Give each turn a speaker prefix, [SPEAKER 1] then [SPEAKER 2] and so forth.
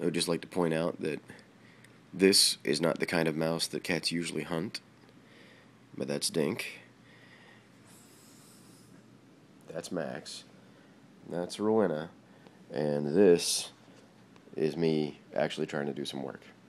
[SPEAKER 1] I would just like to point out that this is not the kind of mouse that cats usually hunt, but that's Dink. That's Max. That's Rowena. And this is me actually trying to do some work.